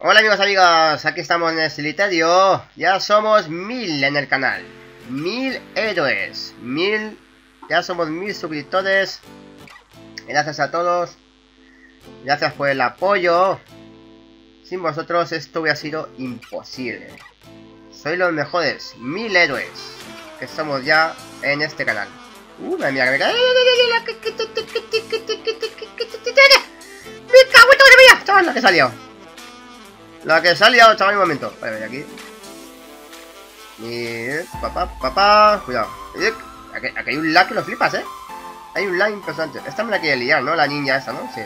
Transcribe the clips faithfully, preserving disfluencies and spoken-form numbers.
Hola amigos, amigas, aquí estamos en el solitario. Ya somos mil en el canal. Mil héroes. Mil. Ya somos mil suscriptores. Gracias a todos. Gracias por el apoyo. Sin vosotros esto hubiera sido imposible. Sois los mejores. Mil héroes. Que somos ya en este canal. Uh, madre mía, que me cae. ¡Me cago en todo de mía! Chaval, la que salió. La que salió, chaval, un momento. Vale, vale, aquí. Y... Papá, papá. Cuidado. Aquí, aquí hay un lag que lo flipas, ¿eh? Hay un lag impresionante. Esta me la quiere liar, ¿no? La niña esta, ¿no? Sí.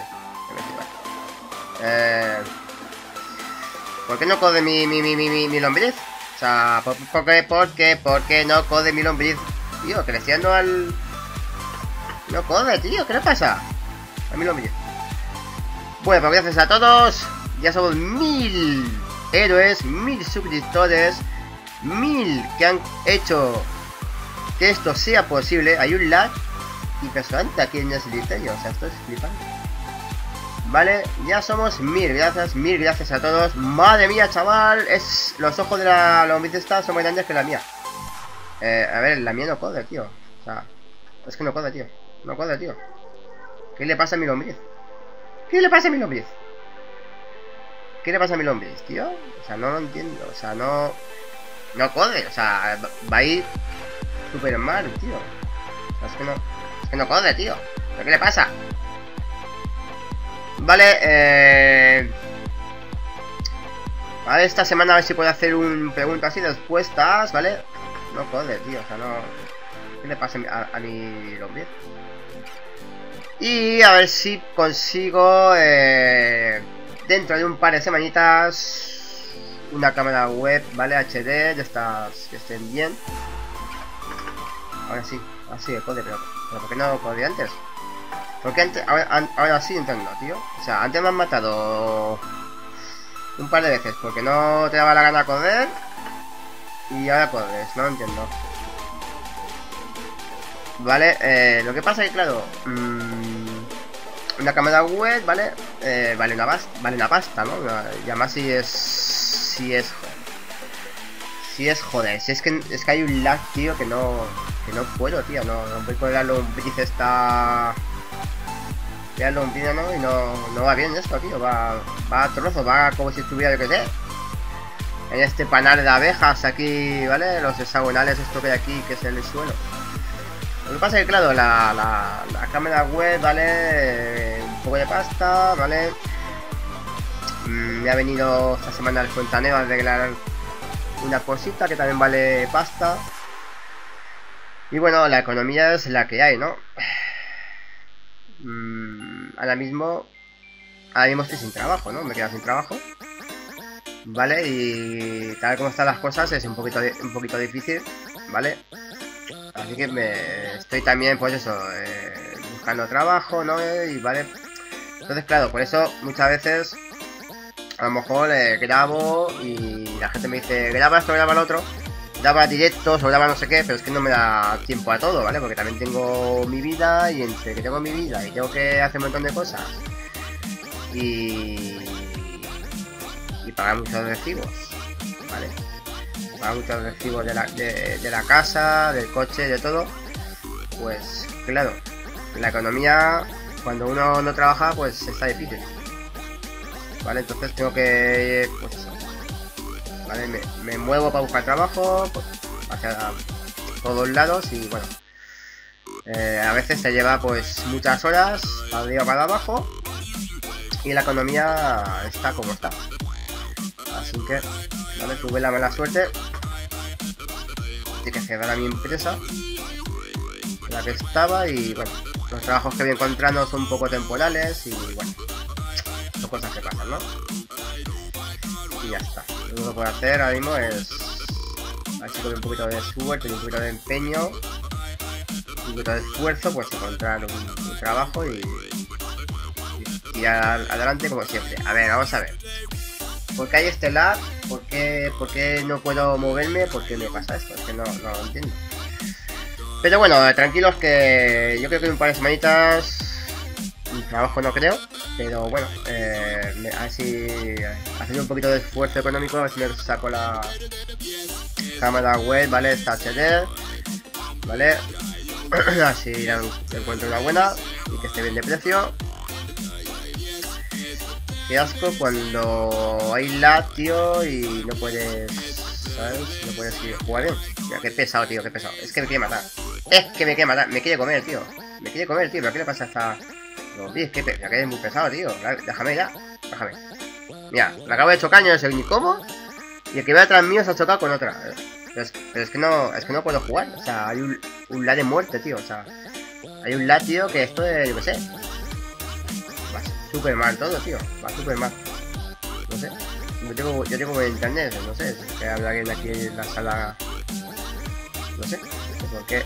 Eh... ¿Por qué no code mi, mi, mi, mi, mi, mi lombriz? O sea, ¿por, por qué, por qué, por qué no code mi lombriz? Tío, creciendo al... No code, tío, ¿qué le pasa? A mi lombriz. Bueno, pues gracias a todos. Ya somos mil héroes, mil suscriptores, mil que han hecho que esto sea posible. Hay un lag impresionante aquí en el solitario, o sea, esto es flipante. Vale, ya somos mil, gracias, mil gracias a todos. Madre mía, chaval, es los ojos de la lombriz esta son más grandes que la mía. Eh, a ver, la mía no code, tío. O sea, es que no code, tío. No code, tío. ¿Qué le pasa a mi lombriz? ¿Qué le pasa a mi lombriz? ¿Qué le pasa a mi lombriz, tío? O sea, no lo entiendo. O sea, no... No code. O sea, va a ir súper mal, tío. O sea, es que no... Es que no code, tío. ¿Pero qué le pasa? Vale, eh... Vale, esta semana a ver si puedo hacer un preguntas y respuestas, ¿vale? No code, tío. O sea, no... ¿Qué le pasa a, a mi lombriz? Y a ver si consigo... Eh... Dentro de un par de semanitas una cámara web, ¿vale? H D, de estas que estén bien. Ahora sí, ahora sí, code, pero, pero ¿por qué no code antes? Porque antes, ahora, ahora sí entiendo, tío. O sea, antes me han matado un par de veces porque no te daba la gana coder. Y ahora codes, no entiendo. Vale, eh, lo que pasa es que, claro... Mmm, una cámara web, ¿vale? Eh, vale, una pasta, vale una pasta, ¿no? Y además si es... Si es... Si es joder, si es que, es que hay un lag, tío, que no... Que no puedo, tío, no, no voy con la lombriz esta... La lombriz, ¿no? Y no, no va bien esto, tío, va... Va a trozo, va como si estuviera, yo que sé, en este panal de abejas aquí, ¿vale? Los hexagonales, esto que hay aquí, que es el suelo. Lo que pasa es que, claro, la, la, la cámara web, ¿vale? Un poco de pasta, ¿vale? Mm, me ha venido esta semana el fontanero a arreglar una cosita que también vale pasta. Y bueno, la economía es la que hay, ¿no? Mm, ahora mismo... Ahora mismo estoy sin trabajo, ¿no? Me he quedado sin trabajo. ¿Vale? Y tal como están las cosas es un poquito, un poquito difícil, ¿vale? Así que me estoy también, pues eso, eh, buscando trabajo, ¿no? Y vale. Entonces, claro, por eso muchas veces a lo mejor eh, grabo y la gente me dice, graba esto, graba lo otro, graba directos o graba no sé qué, pero es que no me da tiempo a todo, ¿vale? Porque también tengo mi vida y entre que tengo mi vida y tengo que hacer un montón de cosas y, y pagar muchos recibos, ¿vale? Pagar muchos recibos de la, de, de la casa, del coche, de todo. Pues claro, la economía cuando uno no trabaja pues está difícil, vale, entonces tengo que, pues eso, vale, me, me muevo para buscar trabajo pues, hacia todos lados y bueno, eh, a veces te lleva pues muchas horas para arriba para abajo y la economía está como está, así que vale, tuve la mala suerte de que cerrara mi empresa en la que estaba y bueno, los trabajos que voy encontrando son un poco temporales y bueno, son cosas que pasan, ¿no? Y ya está. Lo único que puedo hacer ahora mismo es así con un poquito de suerte y un poquito de empeño, un poquito de esfuerzo, pues encontrar un, un trabajo y, y tirar adelante como siempre. A ver, vamos a ver. ¿Por qué hay este lag? ¿Por qué, ¿Por qué no puedo moverme? ¿Por qué me pasa esto? Es que no, no lo entiendo. Pero bueno, tranquilos que yo creo que en un par de semanitas mi trabajo no creo. Pero bueno, eh, me, a ver si haciendo un poquito de esfuerzo económico, a ver si me saco la cámara web, ¿vale? Esta H D, ¿vale? Así ya encuentro una buena y que esté bien de precio. Qué asco cuando hay lag, tío, y no puedes, ¿sabes? No puedes ir jugar bien. Mira, qué pesado, tío, qué pesado. Es que me quiere matar. Es que me quiere matar, me quiere comer, tío. Me quiere comer, tío, pero ¿qué le pasa a esta...? No, tío, es que, es que es muy pesado, tío. Déjame ya, déjame. Mira, le acabo de chocar, yo no sé ni cómo. Y el que ve atrás mío se ha chocado con otra. Pero es, pero es que no, es que no puedo jugar. O sea, hay un, un lag de muerte, tío. O sea, hay un lag, tío, que esto es, yo qué sé. Va súper mal todo, tío. Va súper mal. No sé. Yo tengo, yo tengo buen internet, no sé. Si que habrá alguien aquí en la sala. No sé. No sé por qué.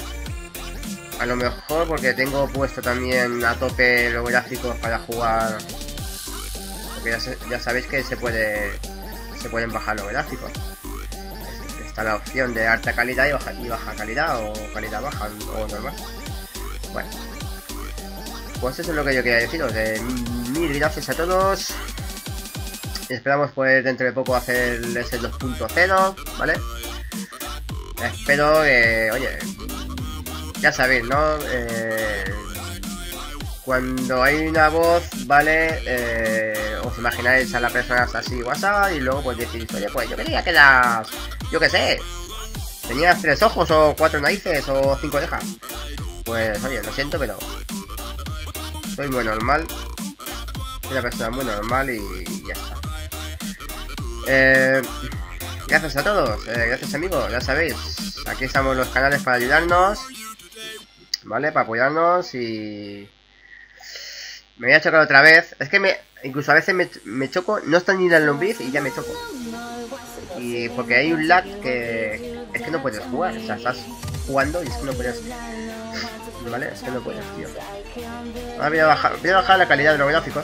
A lo mejor porque tengo puesto también a tope los gráficos para jugar. Porque ya, ya sabéis que se puede se pueden bajar los gráficos. Está la opción de alta calidad y baja, y baja calidad o calidad baja o normal. Bueno, pues eso es lo que yo quería deciros. Eh, mil gracias a todos. Esperamos poder dentro de poco hacer ese dos punto cero, ¿vale? Espero que, oye, ya sabéis, ¿no? Eh, cuando hay una voz, ¿vale? Eh, os imagináis a la persona así WhatsApp y luego pues decís, oye, pues yo quería que las... Yo qué sé, tenías tres ojos o cuatro narices o cinco orejas. Pues oye, lo siento, pero soy muy normal. Soy una persona muy normal y ya está. Eh, gracias a todos, eh, gracias amigos, ya sabéis. Aquí estamos los canales para ayudarnos, ¿vale? Para apoyarnos y... Me voy a chocar otra vez. Es que me... Incluso a veces me, me choco, no está ni la lombriz y ya me choco. Y porque hay un lag que... Es que no puedes jugar. O sea, estás jugando y es que no puedes... ¿Vale? Es que no puedes, tío. Ahora voy a bajar, voy a bajar la calidad de los gráficos.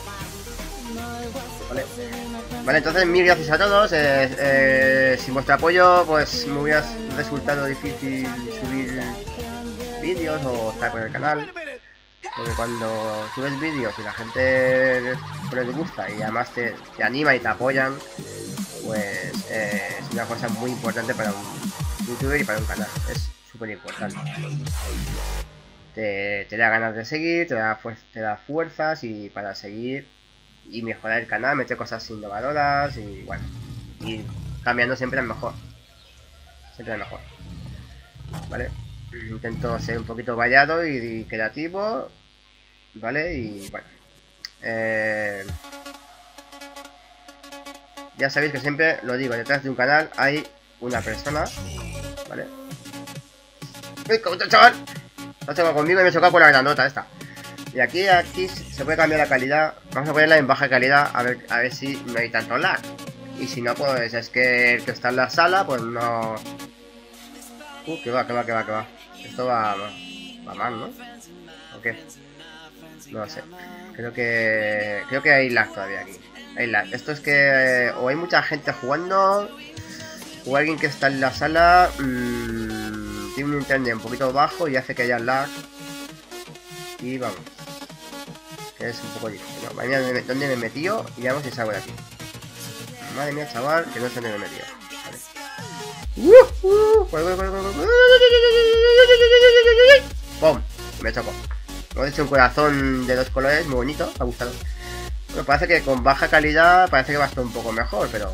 Vale. Vale, entonces mil gracias a todos. Eh, eh, sin vuestro apoyo, pues me hubiera resultado difícil subir vídeos o estar con el canal. Porque cuando subes vídeos y la gente les gusta y además te, te anima y te apoyan, pues eh, es una cosa muy importante para un youtuber y para un canal. Es súper importante. Te, te da ganas de seguir, te da, te da fuerzas y para seguir y mejorar el canal, meter cosas innovadoras y bueno, y cambiando siempre al mejor. Siempre al mejor. ¿Vale? Intento ser un poquito variado y, y creativo, ¿vale? Y bueno, eh, ya sabéis que siempre lo digo, detrás de un canal hay una persona, ¿vale? ¡Uy, cómo está, chaval! No tengo conmigo y me he chocado con la granota esta. Y aquí, aquí se puede cambiar la calidad. Vamos a ponerla en baja calidad a ver, a ver si no hay tanto lag. Y si no, pues es que el que está en la sala, pues no... Uh, que va, que va, que va, que va. Esto va, va mal, ¿no? ¿O qué? No lo sé. Creo que... Creo que hay lag todavía aquí. Hay lag. Esto es que... Eh, o hay mucha gente jugando... O alguien que está en la sala... Mmm, tiene un internet un poquito bajo y hace que haya lag. Y vamos. Que es un poco difícil, ¿no? Madre mía, ¿dónde me he metido? Y veamos si salgo de aquí. Madre mía, chaval, que no sé dónde me he metido. Vale. Uh, uh, ¡pum! Me choco. Hemos hecho un corazón de dos colores, muy bonito, me ha gustado. Bueno, parece que con baja calidad parece que va a estar un poco mejor, pero...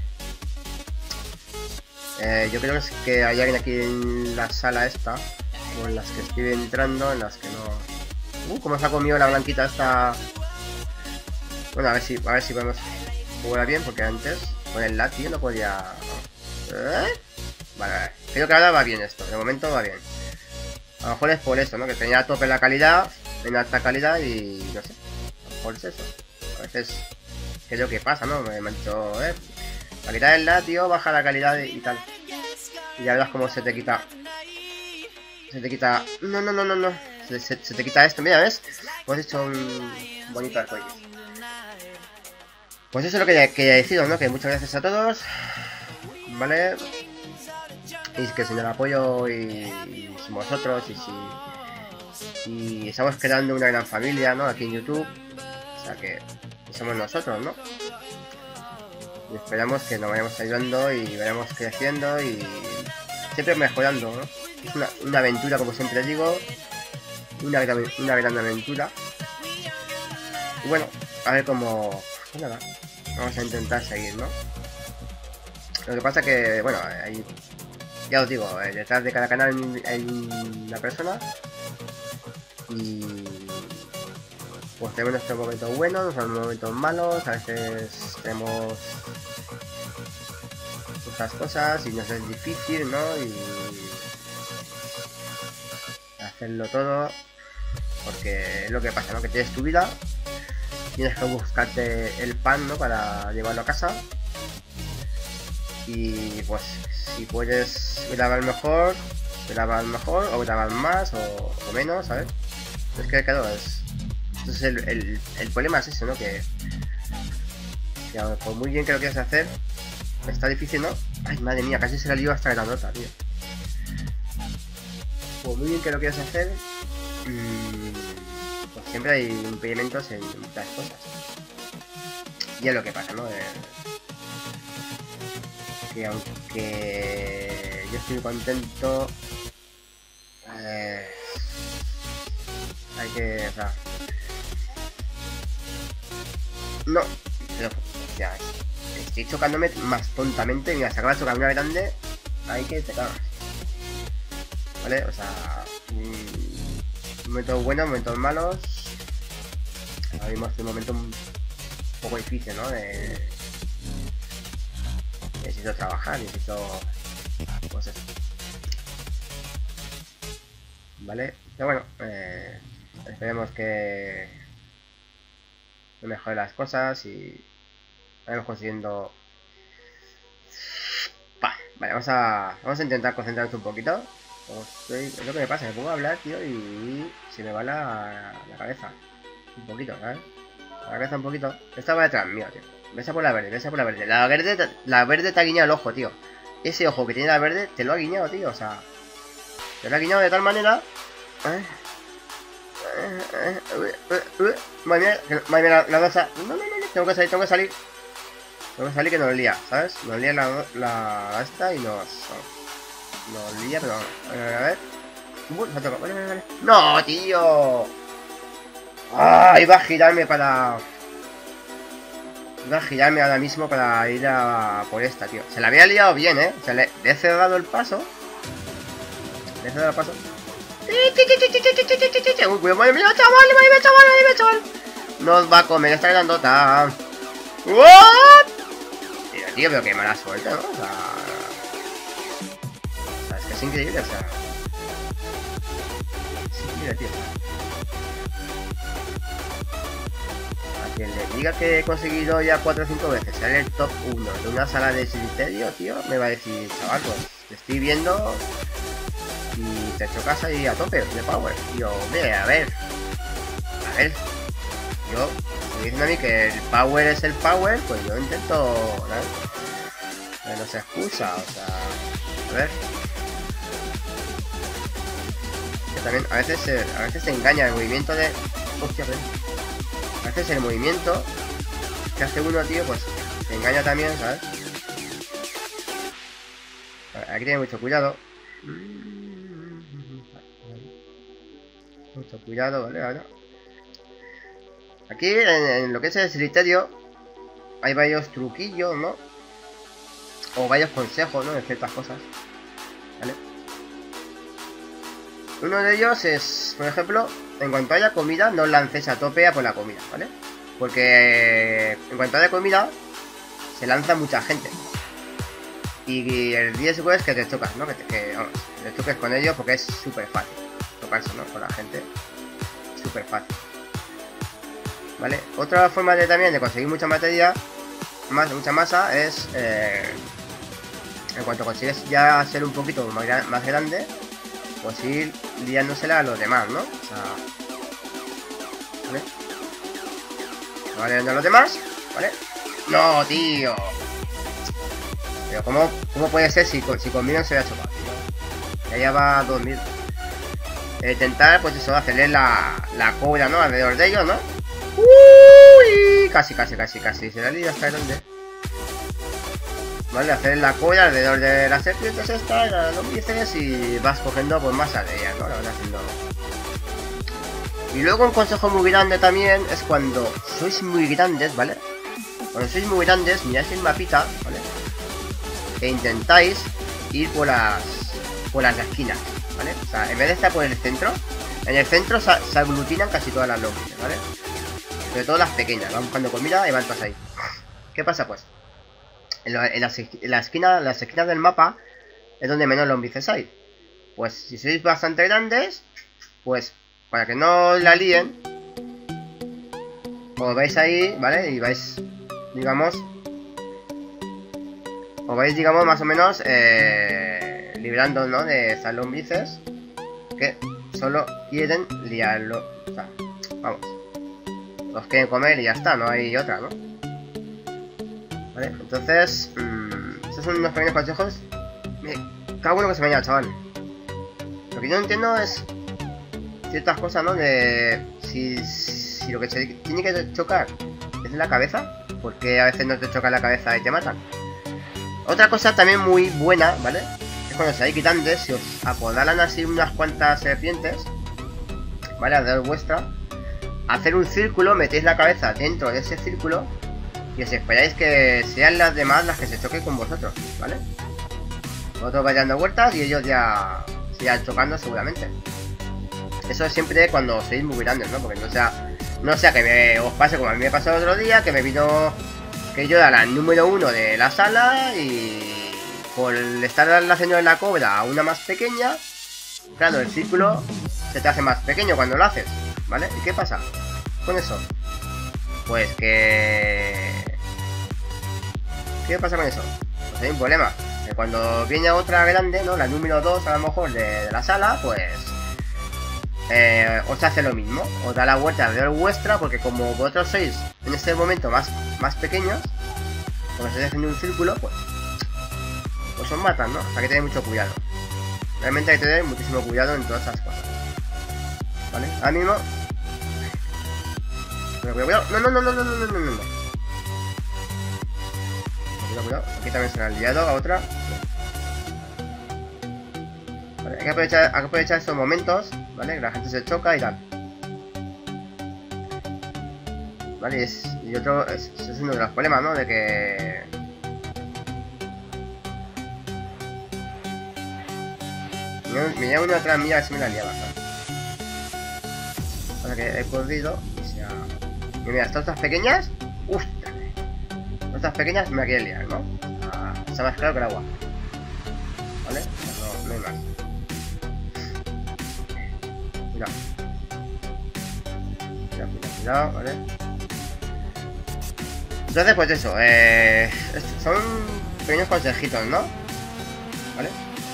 Eh, yo creo que hay alguien aquí en la sala esta, o en las que estoy entrando, en las que no... Uh, como se ha comido la blanquita esta... Bueno, a ver si, a ver si podemos jugar bien, porque antes con el lag, tío, no podía... ¿Eh? Vale, vale, creo que ahora va bien esto, de momento va bien. A lo mejor es por eso, ¿no? Que tenía a tope la calidad, en alta calidad y no sé. A lo mejor es eso. A veces creo que pasa, ¿no? Me, me han dicho, eh, para quitar el lag, tío, baja la calidad y tal. Y ya verás cómo se te quita. Se te quita... No, no, no, no, no. Se, se, se te quita esto, mira, ¿ves? Hemos hecho un bonito arcoíris. Pues eso es lo que quería deciros, ¿no? Que muchas gracias a todos. ¿Vale? Y que sin el apoyo y, y sin vosotros y si... Y estamos creando una gran familia, ¿no? Aquí en YouTube. O sea que somos nosotros, ¿no? Y esperamos que nos vayamos ayudando y vayamos creciendo y siempre mejorando, ¿no? Es una, una aventura, como siempre digo, una, una gran aventura. Y bueno, a ver cómo... Pues nada, vamos a intentar seguir, ¿no? Lo que pasa que, bueno, hay, ya os digo, detrás de cada canal hay una persona y pues tenemos nuestros momentos buenos, nuestros momentos malos, a veces tenemos muchas cosas y nos es difícil, ¿no? Y hacerlo todo, porque es lo que pasa, ¿no? Que tienes tu vida, tienes que buscarte el pan, ¿no? Para llevarlo a casa. Y pues si puedes grabar mejor, grabar mejor, o grabar más o, o menos, ¿sabes? Es que claro, es, entonces el, el, el problema es ese, ¿no? Que, que por muy bien que lo quieras hacer, está difícil, ¿no? Ay, madre mía, casi se la lío hasta la nota, tío. Por muy bien que lo quieras hacer, mmm, pues siempre hay impedimentos en muchas cosas. Y es lo que pasa, ¿no? Eh, que aunque yo estoy contento, eh, hay que, o sea, no, pero ya estoy chocándome más tontamente. Mira, se acaba de chocar una grande, hay que te cagas, ¿vale? O sea, mm, momentos buenos, momentos malos. Ahora mismo es un momento un poco difícil, ¿no? De, necesito trabajar, necesito pues eso, vale, pero bueno, eh, esperemos que mejore las cosas y vayamos consiguiendo. Pa, vale, vamos a vamos a intentar concentrarnos un poquito. Estoy, es lo que me pasa, me pongo a hablar, tío, y se me va la, la cabeza un poquito, ¿sabes? La cabeza un poquito. Esta va detrás mío, tío. Besa por la verde, besa por la verde. La verde, la verde te ha guiñado el ojo, tío. Ese ojo que tiene la verde te lo ha guiñado, tío. O sea, te lo ha guiñado de tal manera. Madre mía, madre mía, la cosa. No, no, no, no, tengo que salir, tengo que salir. Tengo que salir que nos lía, ¿sabes? Nos lía la, la esta y nos. Nos lía, pero. A ver, a ver. Uy, me toca. Vale, vale, vale. No, tío. Ah, iba a girarme para. Iba a girarme ahora mismo para ir a por esta, tío. Se la había liado bien, ¿eh? Se le, le he cerrado el paso. Le he cerrado el paso. Uy, madre mía, chaval, madre mía, chaval, madre mía, chaval. Nos va a comer esta grandota. ¿What? Tío, tío, pero qué mala suerte, ¿no? O sea, o sea, es que es increíble, o sea. Es increíble, tío. Quien le diga que he conseguido ya cuatro o cinco veces ser el top uno de una sala de Siliterio, tío, me va a decir, chaval, pues te estoy viendo y te chocas ahí a tope de power. Y yo, hombre, a ver, a ver, yo, me dicen a mí que el power es el power, pues yo intento, ¿no? Que no se excusa, o sea, a ver. Que también a veces se, a veces se engaña el movimiento de... Hostia, a ver. A veces el movimiento que hace uno, tío, pues se engaña también, ¿sabes? Aquí tiene mucho cuidado. Mucho cuidado, ¿vale? Ahora. Aquí, en, en lo que es el Siliterio, hay varios truquillos, ¿no? O varios consejos, ¿no? De ciertas cosas, ¿vale? Uno de ellos es, por ejemplo, en cuanto haya comida, no lancéis a tope a por la comida, ¿vale? Porque en cuanto haya comida, se lanza mucha gente. Y el riesgo es que te chocas, ¿no? Que, te, que vamos, te choques con ellos porque es súper fácil tocarse, ¿no? Con la gente. Súper fácil. ¿Vale? Otra forma de también de conseguir mucha materia, más, mucha masa, es eh, en cuanto consigues ya ser un poquito más, más grande, pues ir liándosela a los demás, ¿no? O sea, ¿vale? Va liando a los demás, ¿vale? No, tío. Pero ¿cómo, cómo puede ser si, si conmigo se había chocado, tío? Ya, ya va a dormir. Eh, intentar, pues eso, hacerle la, la cobra, ¿no? Alrededor de ellos, ¿no? Uy, casi, casi, casi, casi. Se la lía hasta grande. Vale, hacer la cola alrededor de las serpientes estas, las lombrices, y vas cogiendo pues más de ellas, ¿no? La van haciendo. Y luego un consejo muy grande también es cuando sois muy grandes, ¿vale? Cuando sois muy grandes, miráis el mapita, ¿vale? E intentáis ir por las por las esquinas, ¿vale? O sea, en vez de estar por el centro, en el centro se, se aglutinan casi todas las lombrices, ¿vale? Sobre todo las pequeñas, van buscando comida y van todas ahí. ¿Qué pasa pues? En, la, en, las, en la esquina, las esquinas del mapa es donde menos lombrices hay. Pues si sois bastante grandes, pues para que no la líen, os vais ahí, ¿vale? Y vais, digamos, os vais, digamos, más o menos eh, librando, ¿no? De esas lombrices que solo quieren liarlo. O sea, vamos, los quieren comer y ya está, no hay otra, ¿no? Vale, entonces, mmm, estos son unos pequeños consejos. Me cago en lo que se me ha chaval. Lo que yo no entiendo es ciertas cosas, ¿no? De si, si lo que se tiene que chocar es en la cabeza, porque a veces no te choca la cabeza y te matan. Otra cosa también muy buena, ¿vale? Es cuando seáis grandes, si os apodaran así unas cuantas serpientes, ¿vale? Alrededor vuestra, hacer un círculo, metéis la cabeza dentro de ese círculo y os esperáis que sean las demás las que se choquen con vosotros, ¿vale? Vosotros vais dando vueltas y ellos ya sigan chocando seguramente. Eso es siempre cuando sois muy grandes, ¿no? Porque no sea, no sea que me, os pase como a mí me pasó el otro día, que me vino, que yo era la número uno de la sala y por estar haciendo en la cobra a una más pequeña, claro, el círculo se te hace más pequeño cuando lo haces, ¿vale? ¿Y qué pasa con eso? Pues que... ¿Qué pasa con eso? Pues hay un problema. Que cuando viene otra grande, ¿no? La número dos a lo mejor de, de la sala, pues... Eh, os hace lo mismo. Os da la vuelta alrededor vuestra, porque como vosotros sois en este momento más, más pequeños, como estáis haciendo un círculo, pues... Pues os matan, ¿no? O sea, hay que tener mucho cuidado. Realmente hay que tener muchísimo cuidado en todas esas cosas. ¿Vale? Ahora mismo... Cuidado, cuidado. No, no, no, no, no, no, no, no, no. Cuidado, cuidado. Aquí también se la han liado a otra. Vale, hay que aprovechar, hay que aprovechar estos momentos, ¿vale? Que la gente se choca y tal. Vale, y, es, y otro, es, es uno de los problemas, ¿no? De que... Me lleva una atrás mía, a ver si me la liaba, ¿sabes? Ahora que he corrido y se ha... Y mira, estas otras pequeñas... ¡Uf! Estas pequeñas me la quieren liar, ¿no? Ah, está más claro que el agua. ¿Vale? No, no hay más. Cuidado. Cuidado, cuidado, cuidado, ¿vale? Entonces, pues eso, eh... son pequeños consejitos, ¿no? ¿Vale?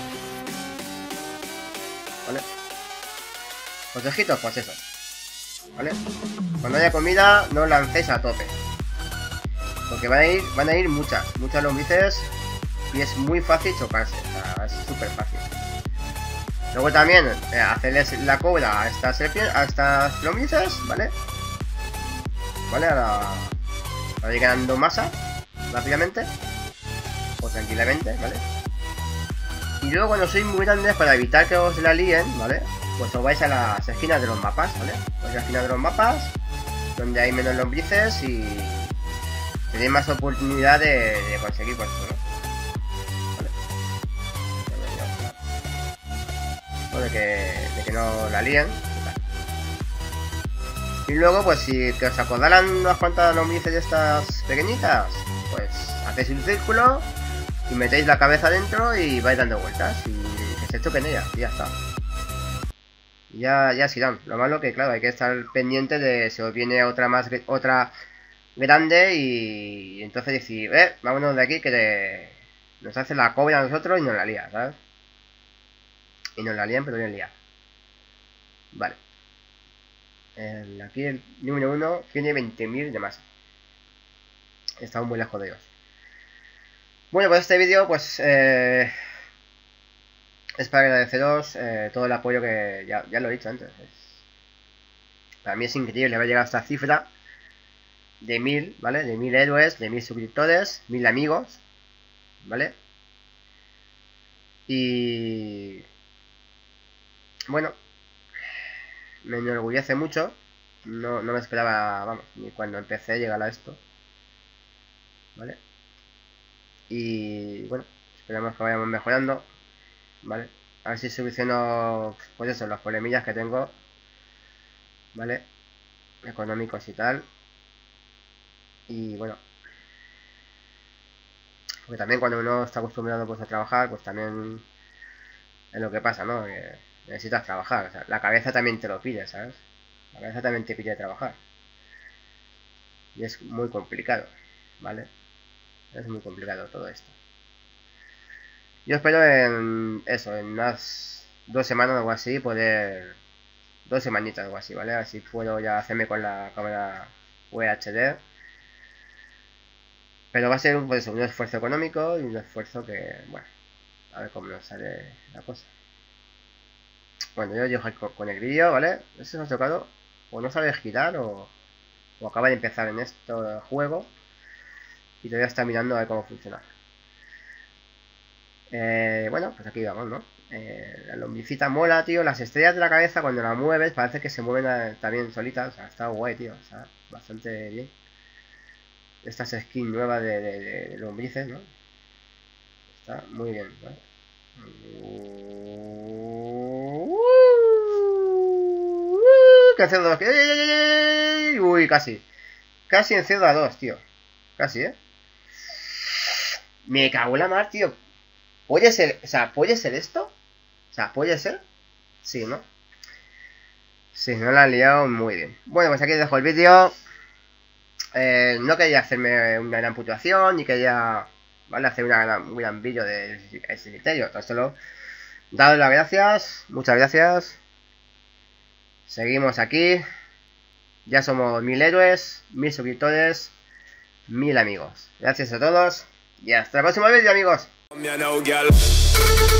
¿Vale? Consejitos, pues eso. ¿Vale? Cuando haya comida, no lancéis a tope. Porque van a ir, van a ir muchas, muchas lombrices y es muy fácil chocarse, o sea, es súper fácil. Luego también eh, hacerles la cobra a estas serpientes, a estas lombrices, ¿vale? ¿Vale? Ahora, ahora ir ganando masa rápidamente o tranquilamente, ¿vale? Y luego cuando sois muy grandes, para evitar que os la líen, ¿vale? Pues os vais a las esquinas de los mapas, ¿vale? Vais a las esquinas de los mapas, donde hay menos lombrices y tenéis más oportunidad de, de conseguir pues eso, ¿no? Vale. De que, de que no la líen. Y luego, pues si que os acordaran unas cuantas lombrices de estas pequeñitas, pues hacéis un círculo y metéis la cabeza dentro y vais dando vueltas y que se choquen ellas y ya está. Ya, ya se irán. Lo malo que, claro, hay que estar pendiente de si os viene otra más, otra grande y, y entonces decir, eh, vámonos de aquí que de... nos hace la cobra a nosotros y nos la lía, ¿sabes? Y nos la lían, pero bien lía. Vale. El, aquí el número uno tiene veinte mil de masa. Estamos muy lejos de ellos. Bueno, pues este vídeo, pues... Eh, es para agradeceros eh, todo el apoyo que ya, ya lo he dicho antes. Es, para mí es increíble haber llegado a esta cifra. de mil, ¿vale? De mil héroes, de mil suscriptores, mil amigos, ¿vale? Y... bueno, me enorgullece mucho. No, no me esperaba, vamos, ni cuando empecé a llegar a esto, ¿vale? Y bueno, esperemos que vayamos mejorando, ¿vale? A ver si soluciono, pues eso, los problemillas que tengo, ¿vale? Económicos y tal. Y bueno, porque también cuando uno está acostumbrado pues a trabajar, pues también es lo que pasa, ¿no? Que necesitas trabajar, o sea, la cabeza también te lo pide, ¿sabes? La cabeza también te pide trabajar. Y es muy complicado, ¿vale? Es muy complicado todo esto. Yo espero en eso, en unas dos semanas o algo así, poder... Dos semanitas o algo así, ¿vale? Así puedo ya hacerme con la cámara U H D. Pero va a ser un, pues, un esfuerzo económico y un esfuerzo que, bueno, a ver cómo nos sale la cosa. Bueno, yo llego con, con el grillo, ¿vale? Ese nos ha tocado, o no sabe girar o, o acaba de empezar en este juego y todavía está mirando a ver cómo funciona. Eh, bueno, pues aquí vamos, ¿no? Eh, la lombicita mola, tío. Las estrellas de la cabeza cuando la mueves parece que se mueven a, también solitas. O sea, está guay, tío. O sea, bastante bien. Estas skins nuevas de, de, de, de lombrices, ¿no? Está muy bien, ¿vale? ¿Qué hace dos? Uy, casi. Casi en C a dos, tío. Casi, ¿eh? Me cago en la mar, tío. ¿Puede ser? O sea, ¿puede ser esto? O sea, ¿puede ser? Sí, ¿no? Sí, no la han liado muy bien. Bueno, pues aquí dejo el vídeo. Eh, no quería hacerme una gran puntuación, ni quería, ¿vale? Hacer una gran, un gran vídeo de ese criterio. Tan solo daros las gracias, muchas gracias. Seguimos aquí. Ya somos mil héroes, mil suscriptores, mil amigos. Gracias a todos y hasta el próximo vídeo, amigos.